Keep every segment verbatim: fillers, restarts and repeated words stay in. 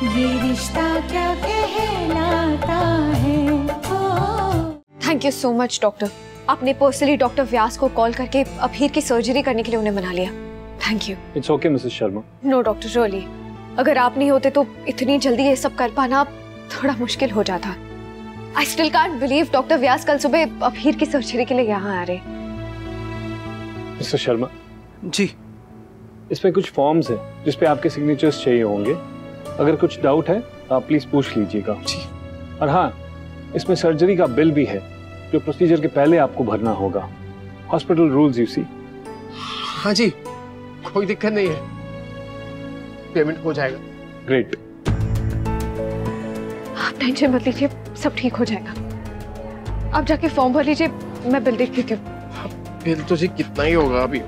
ये रिश्ता क्या कहलाता है। Thank you so much doctor, आपने पर्सनली डॉक्टर व्यास को कॉल करके अभीर की सर्जरी करने के लिए उन्हें मना लिया। Thank you. It's okay Mrs Sharma. No doctor really, अगर आप नहीं होते तो इतनी जल्दी ये सब कर पाना थोड़ा मुश्किल हो जाता। I still can't believe doctor Vyas कल सुबह अभीर की सर्जरी के लिए यहाँ आ रहे। मिस्टर शर्मा जी, इसमें कुछ फॉर्म्स हैं जिसपे आपके सिग्नेचर्स चाहिए होंगे। अगर कुछ डाउट है आप प्लीज पूछ लीजिएगा। जी। और हाँ, इसमें सर्जरी का बिल भी है जो प्रोसीजर के पहले आपको भरना होगा। Hospital rules you see. हाँ जी, कोई दिक्कत नहीं है, पेमेंट हो जाएगा। ग्रेट। आप टेंशन मत लीजिए, सब ठीक हो जाएगा। आप जाके फॉर्म भर लीजिए, मैं बिल देख लेती हूँ। बिल तो जी कितना ही होगा अभी?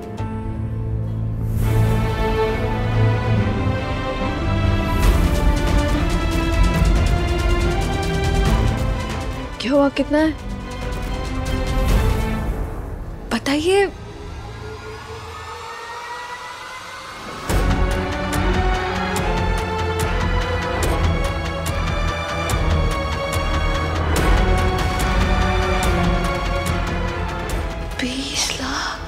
क्या हुआ, कितना है बताइए। बीस लाख।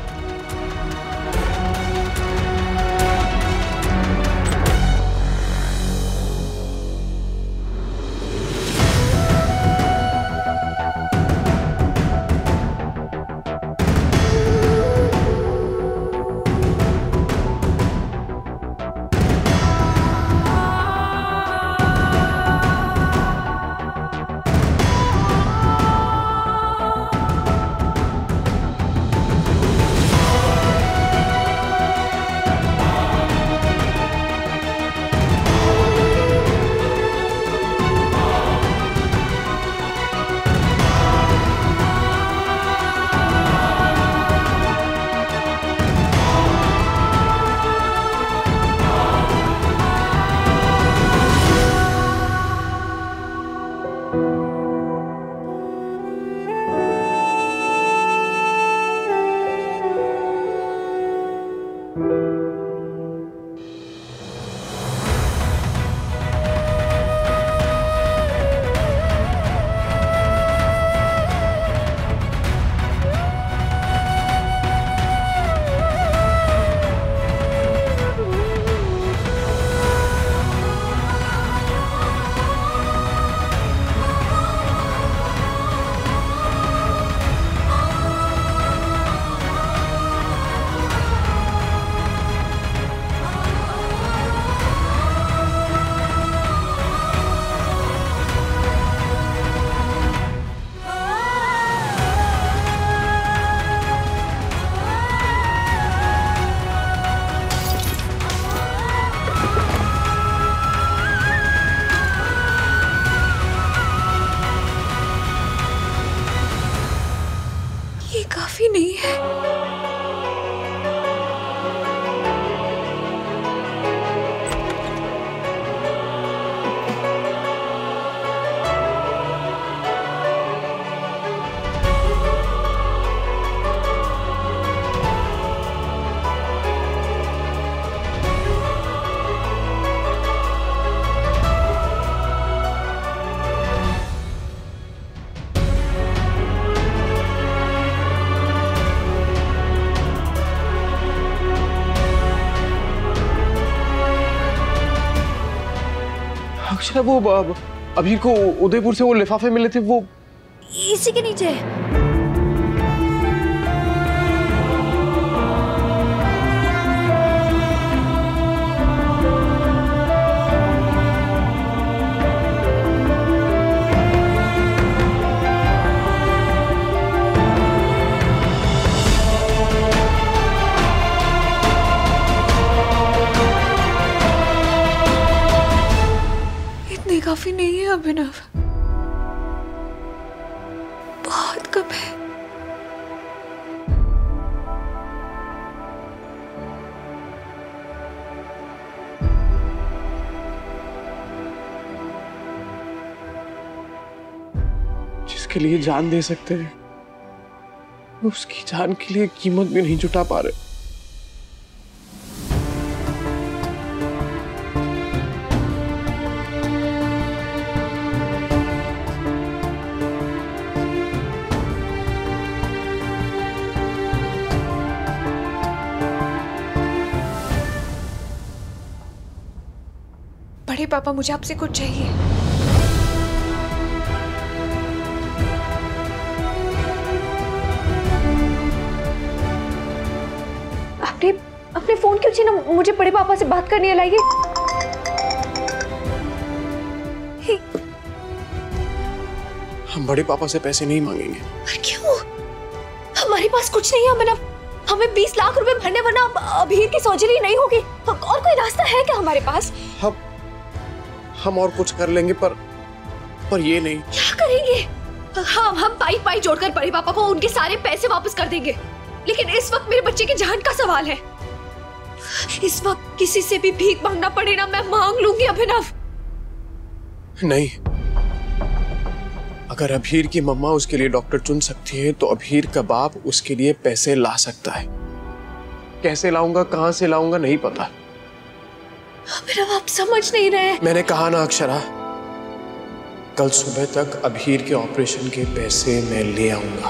काफी नहीं है। अक्षरा, वो अभी को उदयपुर से वो लिफाफे मिले थे, वो इसी के नीचे। काफी नहीं है अभिनव, बहुत कम है। जिसके लिए जान दे सकते हैं, उसकी जान के लिए कीमत भी नहीं जुटा पा रहे। बड़े पापा, मुझे आपसे कुछ चाहिए। आपने अपने फोन क्यों छीना? मुझे बड़े पापा से बात करनी है, लाइए। हम बड़े पापा से पैसे नहीं मांगेंगे। क्यों? हमारे पास कुछ नहीं है अभिनव। हमें बीस लाख रुपए भरने, वरना अभीर की सर्जरी नहीं होगी। और कोई रास्ता है क्या हमारे पास? हम हम और कुछ कर लेंगे, पर पर ये नहीं। क्या करेंगे? हम हम पाई पाई जोड़कर बड़े पापा को उनके सारे पैसे वापस कर देंगे, लेकिन इस वक्त मेरे बच्चे की जान का सवाल है। इस वक्त किसी से भी भीख मांगना पड़े ना, मैं मांग लूंगी अभिनव। नहीं, अगर अभीर की मम्मा उसके लिए डॉक्टर चुन सकती है तो अभीर का बाप उसके लिए पैसे ला सकता है। कैसे लाऊंगा, कहां से लाऊंगा, नहीं पता। अभिनव, आप समझ नहीं रहे। मैंने कहा ना अक्षरा, कल सुबह तक अभीर के ऑपरेशन के पैसे मैं ले आऊंगा।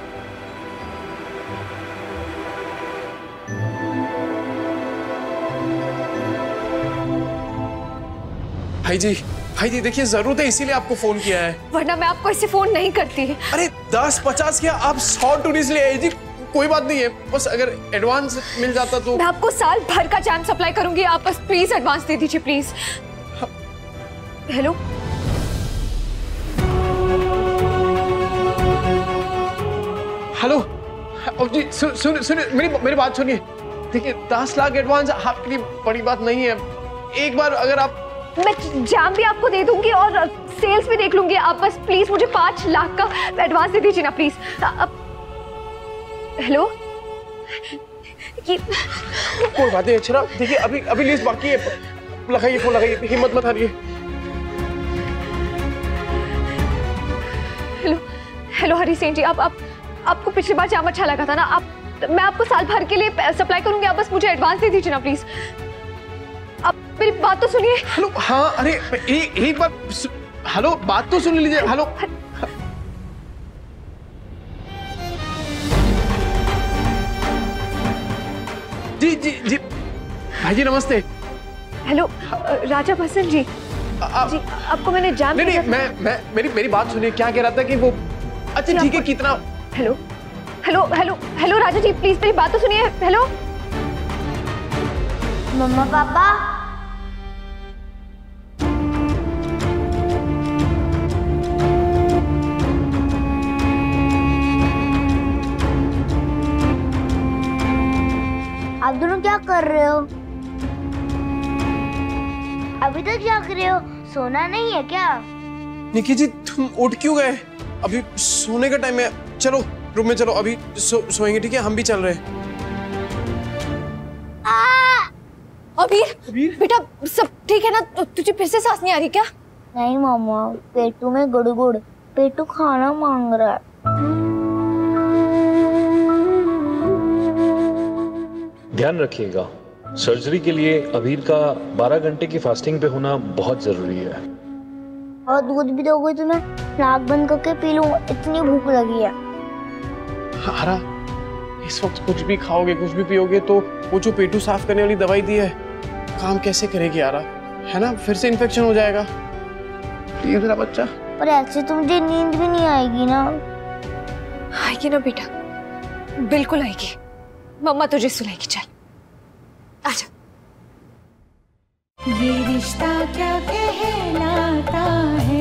भाई जी, भाई जी देखिए, जरूरत है इसीलिए आपको फोन किया है, वरना मैं आपको ऐसे फोन नहीं करती। अरे दस पचास क्या, आप सौ टूरिस्ट ले आए जी, कोई बात नहीं है, बस अगर एडवांस मिल जाता तो। मैं आपको साल भर का जैम सप्लाई करूंगी, आप बस प्लीज एडवांस दे दीजिए प्लीज। हेलो, हेलो जी, सुन सुन मेरी मेरी बात सुनिए। देखिए, दस लाख एडवांस आपके लिए बड़ी बात नहीं है। एक बार अगर आप, मैं जैम भी आपको दे दूंगी और सेल्स भी देख लूंगी, आप बस प्लीज मुझे पांच लाख का एडवांस दे दीजिए ना प्लीज। अब हेलो, ये कोई बात नहीं अक्षरा, देखिए अभी अभी लिस्ट बाकी है, लगाइए फोन, लगाइए, हिम्मत मत हारिए। हेलो हेलो हरी सिंह जी, आप आप आपको पिछली बार जाम अच्छा लगा था ना, आप मैं आपको साल भर के लिए सप्लाई करूंगी, आप बस मुझे एडवांस दे दीजिए ना प्लीज। आप मेरी बात तो सुनिए। हेलो, हाँ, अरे एक एक बार, हेलो बात तो सुन लीजिए। हेलो, जी जी जी, भाई जी नमस्ते। हेलो राजा बसंत जी, आ, जी आपको मैंने जाम नहीं नहीं, मैं मैं मेरी मेरी बात सुनिए, क्या कह रहा था कि वो, अच्छा ठीक है, कितना। Hello hello hello hello Raja ji, please मेरी बात तो सुनिए। हेलो मम्मा पापा, आप दोनों क्या कर रहे हो? अभी तक जाग रहे हो? सोना नहीं है क्या? निकी जी, तुम उठ क्यों गए? अभी सोने का टाइम है, चलो रूम में चलो, अभी सो, सोएंगे, ठीक है? हम भी चल रहे हैं। अबीर, बेटा सब ठीक है ना? तुझे फिर से सांस नहीं आ रही क्या? नहीं मामा, पेटू में गुड़गुड़, पेटू खाना मांग रहा है। ध्यान रखिएगा, सर्जरी के लिए अभीर का बारह घंटे की फास्टिंग पे होना बहुत जरूरी है। और दूध भी दोगे तो मैं नाक बंद करके पी लूंगा, इतनी भूख लगी है। हरा, इस वक्त कुछ भी खाओगे, कुछ भी पियोगे तो वो जो पेटू साफ करने वाली दवाई दी है, काम कैसे करेगी यारा, है ना? फिर से इन्फेक्शन हो जाएगा। ठीक है मेरा बच्चा। पर ऐसे तो मुझे नींद भी नहीं आएगी ना। आएगी ना बेटा, बिल्कुल आएगी। मम्मा तुझे सुलाएगी, चल आजा। ये रिश्ता क्या कहलाता है।